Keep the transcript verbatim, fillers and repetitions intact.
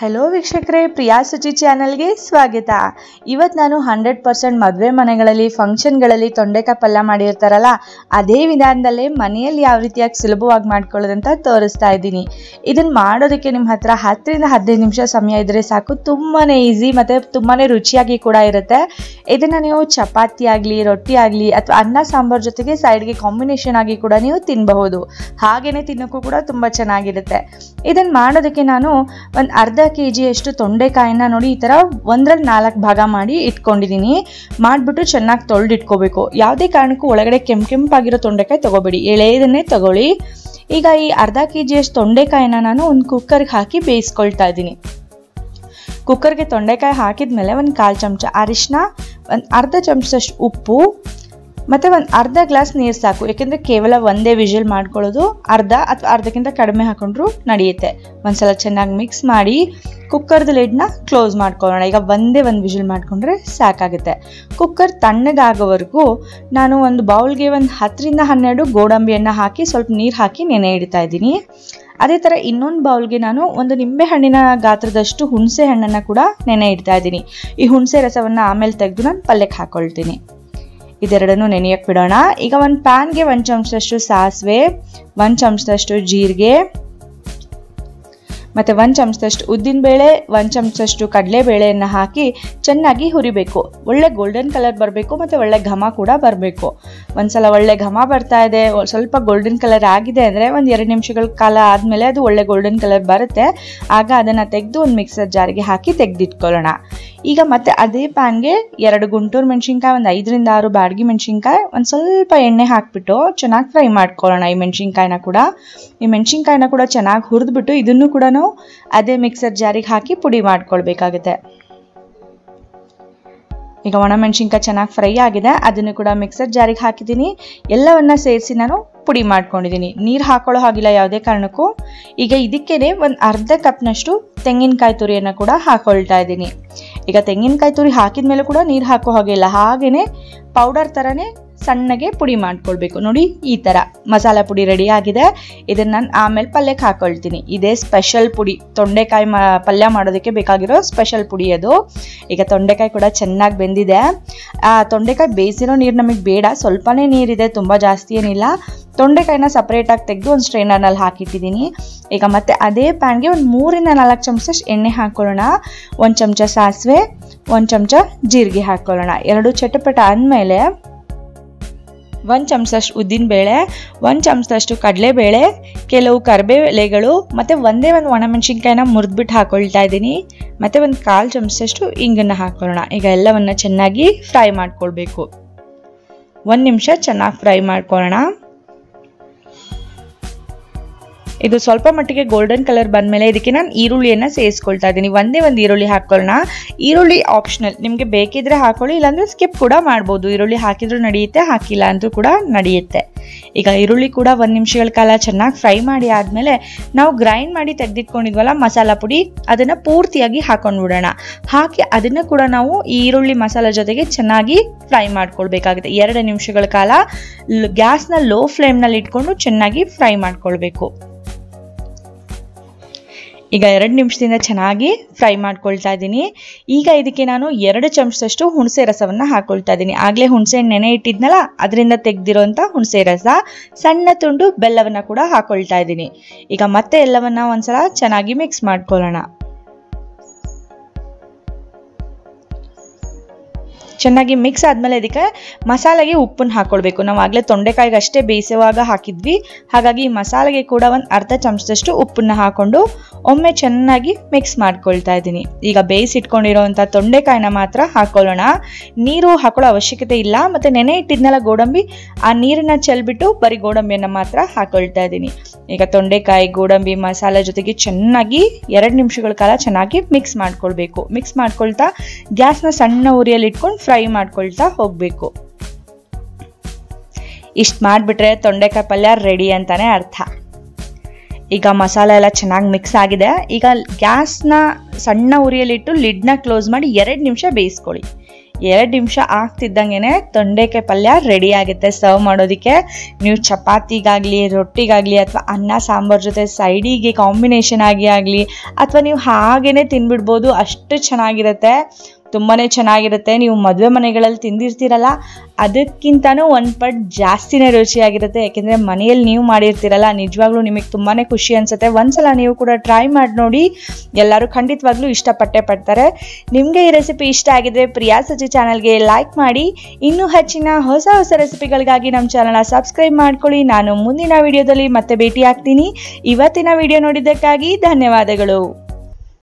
Hello ವೀಕ್ಷಕರೇ, ಪ್ರಿಯಾ ಸುಚಿ ಚಾನಲ್ಗೆ ಸ್ವಾಗತ. ಇವತ್ತು ನಾನು ಹಂಡ್ರೆಡ್ ಪರ್ಸೆಂಟ್ ಮದುವೆ ಮನೆಗಳಲ್ಲಿ ಫಂಕ್ಷನ್ಗಳಲ್ಲಿ ತೊಂಡೆಕಾಯಿ ಪಲ್ಯ ಮಾಡಿರ್ತಾರಲ್ಲ, ಅದೇ ವಿಧಾನದಲ್ಲೇ ಮನೆಯಲ್ಲಿ ಯಾವ ರೀತಿಯಾಗಿ ಸುಲಭವಾಗಿ ಮಾಡ್ಕೊಳ್ಳೋದಂತ ತೋರಿಸ್ತಾ ಇದ್ದೀನಿ. ಇದನ್ನು ಮಾಡೋದಕ್ಕೆ ನಿಮ್ಮ ಹತ್ರ ಹತ್ತರಿಂದ ಹದಿನೈದು ನಿಮಿಷ ಸಮಯ ಇದ್ದರೆ ಸಾಕು. ತುಂಬಾ ಈಸಿ ಮತ್ತು ತುಂಬಾ ರುಚಿಯಾಗಿ ಕೂಡ ಇರುತ್ತೆ. ಇದನ್ನು ನೀವು ಚಪಾತಿ ಆಗಲಿ, ರೊಟ್ಟಿ ಆಗಲಿ ಅಥವಾ ಅನ್ನ ಸಾಂಬಾರು ಜೊತೆಗೆ ಸೈಡ್ಗೆ ಕಾಂಬಿನೇಷನ್ ಆಗಿ ಕೂಡ ನೀವು ತಿನ್ನಬಹುದು. ಹಾಗೆಯೇ ತಿನ್ನೋಕ್ಕೂ ಕೂಡ ತುಂಬ ಚೆನ್ನಾಗಿರುತ್ತೆ. ಇದನ್ನು ಮಾಡೋದಕ್ಕೆ ನಾನು ಒಂದು ಅರ್ಧ ಕೆ ಜಿಯಷ್ಟು ತೊಂಡೆಕಾಯಿನ ನೋಡಿ ಈ ಥರ ಒಂದರಲ್ಲಿ ನಾಲ್ಕು ಭಾಗ ಮಾಡಿ ಇಟ್ಕೊಂಡಿದ್ದೀನಿ. ಮಾಡಿಬಿಟ್ಟು ಚೆನ್ನಾಗಿ ತೊಳೆದಿಟ್ಕೋಬೇಕು. ಯಾವುದೇ ಕಾರಣಕ್ಕೂ ಒಳಗಡೆ ಕೆಂಪು ಕೆಂಪಾಗಿರೋ ತೊಂಡೆಕಾಯಿ ತೊಗೋಬೇಡಿ, ಎಳೆಯದನ್ನೇ ತಗೊಳ್ಳಿ. ಈಗ ಈ ಅರ್ಧ ಕೆ ಜಿಯಷ್ಟು ತೊಂಡೆಕಾಯಿನ ನಾನು ಒಂದು ಕುಕ್ಕರ್ಗೆ ಹಾಕಿ ಬೇಯಿಸ್ಕೊಳ್ತಾ ಇದ್ದೀನಿ. ಕುಕ್ಕರ್ಗೆ ತೊಂಡೆಕಾಯಿ ಹಾಕಿದ್ಮೇಲೆ ಒಂದು ಕಾಲು ಚಮಚ ಅರಿಶಿನ, ಒಂದು ಅರ್ಧ ಚಮಚದಷ್ಟು ಉಪ್ಪು ಮತ್ತು ಒಂದು ಅರ್ಧ ಗ್ಲಾಸ್ ನೀರು ಸಾಕು. ಯಾಕೆಂದರೆ ಕೇವಲ ಒಂದೇ ವಿಷಲ್ ಮಾಡ್ಕೊಳ್ಳೋದು, ಅರ್ಧ ಅಥವಾ ಅರ್ಧಕ್ಕಿಂತ ಕಡಿಮೆ ಹಾಕೊಂಡ್ರು ನಡೆಯುತ್ತೆ. ಒಂದ್ಸಲ ಚೆನ್ನಾಗಿ ಮಿಕ್ಸ್ ಮಾಡಿ ಕುಕ್ಕರ್ದ ಲಿಡ್ನ ಕ್ಲೋಸ್ ಮಾಡ್ಕೊಳ್ಳೋಣ. ಈಗ ಒಂದೇ ಒಂದು ವಿಷಲ್ ಮಾಡಿಕೊಂಡ್ರೆ ಸಾಕಾಗುತ್ತೆ. ಕುಕ್ಕರ್ ತಣ್ಣಗಾಗೋವರೆಗೂ ನಾನು ಒಂದು ಬೌಲ್ಗೆ ಒಂದು ಹತ್ತರಿಂದ ಹನ್ನೆರಡು ಗೋಡಂಬಿಯನ್ನು ಹಾಕಿ ಸ್ವಲ್ಪ ನೀರು ಹಾಕಿ ನೆನೆ ಇಡ್ತಾ ಇದ್ದೀನಿ. ಅದೇ ಥರ ಇನ್ನೊಂದು ಬೌಲ್ಗೆ ನಾನು ಒಂದು ನಿಂಬೆ ಹಣ್ಣಿನ ಗಾತ್ರದಷ್ಟು ಹುಣಸೆ ಹಣ್ಣನ್ನು ಕೂಡ ನೆನೆ ಇಡ್ತಾ ಇದ್ದೀನಿ. ಈ ಹುಣಸೆ ರಸವನ್ನು ಆಮೇಲೆ ತೆಗೆದು ನಾನು ಪಲ್ಯಕ್ಕೆ ಹಾಕ್ಕೊಳ್ತೀನಿ. ಇದೆರಡನ್ನು ನೆನೆಯಕ್ಕೆ ಬಿಡೋಣ. ಈಗ ಒಂದು ಪ್ಯಾನ್ಗೆ ಒಂದು ಚಮಚದಷ್ಟು ಸಾಸಿವೆ, ಒಂದು ಚಮಚದಷ್ಟು ಜೀರಿಗೆ ಮತ್ತು ಒಂದು ಚಮಚದಷ್ಟು ಉದ್ದಿನಬೇಳೆ, ಒಂದು ಚಮಚದಷ್ಟು ಕಡಲೆಬೇಳೆಯನ್ನು ಹಾಕಿ ಚೆನ್ನಾಗಿ ಹುರಿಬೇಕು. ಒಳ್ಳೆ ಗೋಲ್ಡನ್ ಕಲರ್ ಬರಬೇಕು ಮತ್ತು ಒಳ್ಳೆ ಘಮ ಕೂಡ ಬರಬೇಕು. ಒಂದ್ಸಲ ಒಳ್ಳೆ ಘಮ ಬರ್ತಾ ಇದೆ, ಸ್ವಲ್ಪ ಗೋಲ್ಡನ್ ಕಲರ್ ಆಗಿದೆ ಅಂದರೆ ಒಂದು ಎರಡು ನಿಮಿಷಗಳ ಕಾಲ ಆದಮೇಲೆ ಅದು ಒಳ್ಳೆ ಗೋಲ್ಡನ್ ಕಲರ್ ಬರುತ್ತೆ. ಆಗ ಅದನ್ನು ತೆಗೆದು ಒಂದು ಮಿಕ್ಸರ್ ಜಾರಿಗೆ ಹಾಕಿ ತೆಗೆದಿಟ್ಕೊಳ್ಳೋಣ. ಈಗ ಮತ್ತೆ ಅದೇ ಪ್ಯಾನ್ಗೆ ಎರಡು ಗುಂಟೂರು ಮೆಣಸಿನ್ಕಾಯಿ, ಒಂದು ಐದರಿಂದ ಆರು ಬ್ಯಾಡಗಿ ಮೆಣಸಿನ್ಕಾಯಿ, ಒಂದು ಸ್ವಲ್ಪ ಎಣ್ಣೆ ಹಾಕಿಬಿಟ್ಟು ಚೆನ್ನಾಗಿ ಫ್ರೈ ಮಾಡ್ಕೊಳ್ಳೋಣ. ಈ ಮೆಣಸಿನ್ಕಾಯಿನ ಕೂಡ ಈ ಮೆಣಸಿನ್ಕಾಯಿನ ಕೂಡ ಚೆನ್ನಾಗಿ ಹುರಿದ್ಬಿಟ್ಟು ಇದನ್ನು ಕೂಡ ನಾವು ಅದೇ ಮಿಕ್ಸರ್ ಜಾರಿಗೆ ಹಾಕಿ ಪುಡಿ ಮಾಡ್ಕೊಳ್ಬೇಕಾಗುತ್ತೆ. ಈಗ ಒಣಮೆಣಸಿನ್ಕಾಯಿ ಚೆನ್ನಾಗಿ ಫ್ರೈ ಆಗಿದೆ, ಅದನ್ನು ಕೂಡ ಮಿಕ್ಸರ್ ಜಾರಿಗೆ ಹಾಕಿದ್ದೀನಿ. ಎಲ್ಲವನ್ನ ಸೇರಿಸಿ ನಾನು ಪುಡಿ ಮಾಡ್ಕೊಂಡಿದ್ದೀನಿ. ನೀರು ಹಾಕೊಳ್ಳೋ ಹಾಗಿಲ್ಲ ಯಾವುದೇ ಕಾರಣಕ್ಕೂ. ಈಗ ಇದಕ್ಕೇನೆ ಒಂದು ಅರ್ಧ ಕಪ್ನಷ್ಟು ತೆಂಗಿನಕಾಯಿ ತುರಿಯನ್ನು ಕೂಡ ಹಾಕೊಳ್ತಾ ಇದ್ದೀನಿ. ಈಗ ತೆಂಗಿನಕಾಯಿ ತುರಿ ಹಾಕಿದ ಮೇಲೆ ಕೂಡ ನೀರು ಹಾಕೋ ಹಾಗಿಲ್ಲ, ಹಾಗೇನೆ ಪೌಡರ್ ಥರನೇ ಸಣ್ಣಗೆ ಪುಡಿ ಮಾಡ್ಕೊಳ್ಬೇಕು. ನೋಡಿ ಈ ಥರ ಮಸಾಲೆ ಪುಡಿ ರೆಡಿ ಆಗಿದೆ. ಇದನ್ನು ನಾನು ಆಮೇಲೆ ಪಲ್ಯಕ್ಕೆ ಹಾಕೊಳ್ತೀನಿ. ಇದೇ ಸ್ಪೆಷಲ್ ಪುಡಿ, ತೊಂಡೆಕಾಯಿ ಮ ಪಲ್ಯ ಮಾಡೋದಕ್ಕೆ ಬೇಕಾಗಿರೋ ಸ್ಪೆಷಲ್ ಪುಡಿ ಅದು. ಈಗ ತೊಂಡೆಕಾಯಿ ಕೂಡ ಚೆನ್ನಾಗಿ ಬೆಂದಿದೆ. ಆ ತೊಂಡೆಕಾಯಿ ಬೇಯಿಸಿರೋ ನೀರು ನಮಗೆ ಬೇಡ, ಸ್ವಲ್ಪನೇ ನೀರಿದೆ, ತುಂಬ ಜಾಸ್ತಿ ಏನಿಲ್ಲ. ತೊಂಡೆಕಾಯಿನ ಸಪ್ರೇಟಾಗಿ ತೆಗೆದು ಒಂದು ಸ್ಟ್ರೈನರ್ನಲ್ಲಿ ಹಾಕಿಟ್ಟಿದ್ದೀನಿ. ಈಗ ಮತ್ತೆ ಅದೇ ಪ್ಯಾನ್ಗೆ ಒಂದು ಮೂರಿಂದ ನಾಲ್ಕು ಚಮಚ ಎಣ್ಣೆ ಹಾಕ್ಕೊಳ್ಳೋಣ. ಒಂದು ಚಮಚ ಸಾಸಿವೆ, ಒಂದು ಚಮಚ ಜೀರಿಗೆ ಹಾಕ್ಕೊಳ್ಳೋಣ. ಎರಡು ಚಟಪಟ ಆದಮೇಲೆ ಒಂದು ಚಮಚದಷ್ಟು ಉದ್ದಿನಬೇಳೆ, ಒಂದು ಚಮಚದಷ್ಟು ಕಡಲೆಬೇಳೆ, ಕೆಲವು ಕರಿಬೇವು ಎಲೆಗಳು ಮತ್ತು ಒಂದೇ ಒಂದು ಒಣಮೆಣಸಿನ್ಕಾಯಿನ ಮುರಿದ್ಬಿಟ್ಟು ಹಾಕ್ಕೊಳ್ತಾ ಇದ್ದೀನಿ. ಮತ್ತು ಒಂದು ಕಾಲು ಚಮಚದಷ್ಟು ಇಂಗನ್ನು ಹಾಕ್ಕೊಳ್ಳೋಣ. ಈಗ ಎಲ್ಲವನ್ನು ಚೆನ್ನಾಗಿ ಫ್ರೈ ಮಾಡ್ಕೊಳ್ಬೇಕು. ಒಂದು ನಿಮಿಷ ಚೆನ್ನಾಗಿ ಫ್ರೈ ಮಾಡ್ಕೊಳ್ಳೋಣ. ಇದು ಸ್ವಲ್ಪ ಮಟ್ಟಿಗೆ ಗೋಲ್ಡನ್ ಕಲರ್ ಬಂದಮೇಲೆ ಇದಕ್ಕೆ ನಾನು ಈರುಳ್ಳಿಯನ್ನು ಸೇರಿಸ್ಕೊಳ್ತಾ ಇದ್ದೀನಿ. ಒಂದೇ ಒಂದು ಈರುಳ್ಳಿ ಹಾಕ್ಕೊಳ್ಳೋಣ. ಈರುಳ್ಳಿ ಆಪ್ಷನಲ್, ನಿಮಗೆ ಬೇಕಿದ್ರೆ ಹಾಕೊಳ್ಳಿ, ಇಲ್ಲಾಂದರೆ ಸ್ಕಿಪ್ ಕೂಡ ಮಾಡ್ಬೋದು. ಈರುಳ್ಳಿ ಹಾಕಿದ್ರೂ ನಡೆಯುತ್ತೆ, ಹಾಕಿಲ್ಲ ಅಂದರೂ ಕೂಡ ನಡೆಯುತ್ತೆ. ಈಗ ಈರುಳ್ಳಿ ಕೂಡ ಒಂದು ನಿಮಿಷಗಳ ಕಾಲ ಚೆನ್ನಾಗಿ ಫ್ರೈ ಮಾಡಿ ಆದಮೇಲೆ ನಾವು ಗ್ರೈಂಡ್ ಮಾಡಿ ತೆಗೆದಿಟ್ಕೊಂಡಿದ್ವಲ್ಲ ಮಸಾಲ ಪುಡಿ, ಅದನ್ನು ಪೂರ್ತಿಯಾಗಿ ಹಾಕೊಂಡ್ಬಿಡೋಣ. ಹಾಕಿ ಅದನ್ನು ಕೂಡ ನಾವು ಈ ಈರುಳ್ಳಿ ಮಸಾಲ ಜೊತೆಗೆ ಚೆನ್ನಾಗಿ ಫ್ರೈ ಮಾಡ್ಕೊಳ್ಬೇಕಾಗುತ್ತೆ. ಎರಡು ನಿಮಿಷಗಳ ಕಾಲ ಗ್ಯಾಸ್ನ ಲೋ ಫ್ಲೇಮ್ನಲ್ಲಿ ಇಟ್ಕೊಂಡು ಚೆನ್ನಾಗಿ ಫ್ರೈ ಮಾಡ್ಕೊಳ್ಬೇಕು. ಈಗ ಎರಡು ನಿಮಿಷದಿಂದ ಚೆನ್ನಾಗಿ ಫ್ರೈ ಮಾಡ್ಕೊಳ್ತಾ ಇದ್ದೀನಿ. ಈಗ ಇದಕ್ಕೆ ನಾನು ಎರಡು ಚಮಚದಷ್ಟು ಹುಣಸೆ ರಸವನ್ನು ಹಾಕ್ಕೊಳ್ತಾ ಇದ್ದೀನಿ. ಆಗಲೇ ಹುಣಸೆ ನೆನೆ ಇಟ್ಟಿದ್ನಲ್ಲ, ಅದರಿಂದ ತೆಗೆದಿರೋಂಥ ಹುಣಸೆ ರಸ, ಸಣ್ಣ ತುಂಡು ಬೆಲ್ಲವನ್ನು ಕೂಡ ಹಾಕ್ಕೊಳ್ತಾ ಇದ್ದೀನಿ. ಈಗ ಮತ್ತೆ ಎಲ್ಲವನ್ನ ಒಂದ್ಸಲ ಚೆನ್ನಾಗಿ ಮಿಕ್ಸ್ ಮಾಡ್ಕೊಳ್ಳೋಣ. ಚೆನ್ನಾಗಿ ಮಿಕ್ಸ್ ಆದಮೇಲೆ ಇದಕ್ಕೆ ಮಸಾಲೆಗೆ ಉಪ್ಪನ್ನು ಹಾಕ್ಕೊಳ್ಬೇಕು. ನಾವು ಆಗಲೇ ತೊಂಡೆಕಾಯಿಗೆ ಅಷ್ಟೇ ಬೇಯಿಸುವಾಗ ಹಾಕಿದ್ವಿ, ಹಾಗಾಗಿ ಈ ಮಸಾಲೆಗೆ ಕೂಡ ಒಂದು ಅರ್ಧ ಚಮಚದಷ್ಟು ಉಪ್ಪನ್ನು ಹಾಕ್ಕೊಂಡು ಒಮ್ಮೆ ಚೆನ್ನಾಗಿ ಮಿಕ್ಸ್ ಮಾಡ್ಕೊಳ್ತಾ ಇದ್ದೀನಿ. ಈಗ ಬೇಯಿಸಿಟ್ಕೊಂಡಿರೋವಂಥ ತೊಂಡೆಕಾಯಿನ ಮಾತ್ರ ಹಾಕ್ಕೊಳ್ಳೋಣ. ನೀರು ಹಾಕೊಳ್ಳೋ ಅವಶ್ಯಕತೆ ಇಲ್ಲ. ಮತ್ತು ನೆನೆ ಇಟ್ಟಿದ್ನೆಲ್ಲ ಗೋಡಂಬಿ, ಆ ನೀರನ್ನು ಚೆಲ್ಬಿಟ್ಟು ಬರೀ ಗೋಡಂಬಿಯನ್ನು ಮಾತ್ರ ಹಾಕ್ಕೊಳ್ತಾ ಇದ್ದೀನಿ. ಈಗ ತೊಂಡೆಕಾಯಿ ಗೋಡಂಬಿ ಮಸಾಲೆ ಜೊತೆಗೆ ಚೆನ್ನಾಗಿ ಎರಡು ನಿಮಿಷಗಳ ಕಾಲ ಚೆನ್ನಾಗಿ ಮಿಕ್ಸ್ ಮಾಡ್ಕೊಳ್ಬೇಕು. ಮಿಕ್ಸ್ ಮಾಡ್ಕೊಳ್ತಾ ಗ್ಯಾಸ್ನ ಸಣ್ಣ ಉರಿಯಲ್ಲಿ ಇಟ್ಕೊಂಡು ಫ್ರೈ ಮಾಡ್ಕೊಳ್ತಾ ಹೋಗಬೇಕು. ಇಷ್ಟು ಮಾಡಿಬಿಟ್ರೆ ತೊಂಡೆಕಾಯಿ ಪಲ್ಯ ರೆಡಿ ಅಂತಾನೆ ಅರ್ಥ. ಈಗ ಮಸಾಲೆ ಎಲ್ಲ ಚೆನ್ನಾಗಿ ಮಿಕ್ಸ್ ಆಗಿದೆ. ಈಗ ಗ್ಯಾಸ್ನ ಸಣ್ಣ ಉರಿಯಲ್ಲಿಟ್ಟು ಲಿಡ್ನ ಕ್ಲೋಸ್ ಮಾಡಿ ಎರಡು ನಿಮಿಷ ಬೇಯಿಸ್ಕೊಳ್ಳಿ. ಎರಡು ನಿಮಿಷ ಆಗ್ತಿದ್ದಂಗೆ ತೊಂಡೆಕಾಯಿ ಪಲ್ಯ ರೆಡಿ ಆಗುತ್ತೆ ಸರ್ವ್ ಮಾಡೋದಕ್ಕೆ. ನೀವು ಚಪಾತಿಗಾಗಲಿ ರೊಟ್ಟಿಗಾಗಲಿ ಅಥವಾ ಅನ್ನ ಸಾಂಬಾರು ಜೊತೆ ಸೈಡಿಗೆ ಕಾಂಬಿನೇಷನ್ ಆಗಿ ಆಗಲಿ ಅಥವಾ ನೀವು ಹಾಗೇ ತಿನ್ಬಿಡ್ಬೋದು, ಅಷ್ಟು ಚೆನ್ನಾಗಿರುತ್ತೆ, ತುಂಬಾ ಚೆನ್ನಾಗಿರುತ್ತೆ. ನೀವು ಮದುವೆ ಮನೆಗಳಲ್ಲಿ ತಿಂದಿರ್ತೀರಲ್ಲ ಅದಕ್ಕಿಂತನೂ ಒಂದು ಪಟ್ ಜಾಸ್ತಿನೇ ರುಚಿಯಾಗಿರುತ್ತೆ, ಯಾಕೆಂದರೆ ಮನೆಯಲ್ಲಿ ನೀವು ಮಾಡಿರ್ತೀರಲ್ಲ. ನಿಜವಾಗ್ಲೂ ನಿಮಗೆ ತುಂಬಾ ಖುಷಿ ಅನಿಸುತ್ತೆ. ಒಂದ್ಸಲ ನೀವು ಕೂಡ ಟ್ರೈ ಮಾಡಿ ನೋಡಿ, ಎಲ್ಲರೂ ಖಂಡಿತವಾಗ್ಲೂ ಇಷ್ಟಪಟ್ಟೆ ಪಡ್ತಾರೆ. ನಿಮಗೆ ಈ ರೆಸಿಪಿ ಇಷ್ಟ ಆಗಿದ್ರೆ ಪ್ರಿಯಾ ಸಜ್ಜಿ ಚಾನಲ್ಗೆ ಲೈಕ್ ಮಾಡಿ. ಇನ್ನೂ ಹೆಚ್ಚಿನ ಹೊಸ ಹೊಸ ರೆಸಿಪಿಗಳಿಗಾಗಿ ನಮ್ಮ ಚಾನಲ್ನ ಸಬ್ಸ್ಕ್ರೈಬ್ ಮಾಡ್ಕೊಳ್ಳಿ. ನಾನು ಮುಂದಿನ ವಿಡಿಯೋದಲ್ಲಿ ಮತ್ತೆ ಭೇಟಿ ಆಗ್ತೀನಿ. ಇವತ್ತಿನ ವಿಡಿಯೋ ನೋಡಿದ್ದಕ್ಕಾಗಿ ಧನ್ಯವಾದಗಳು.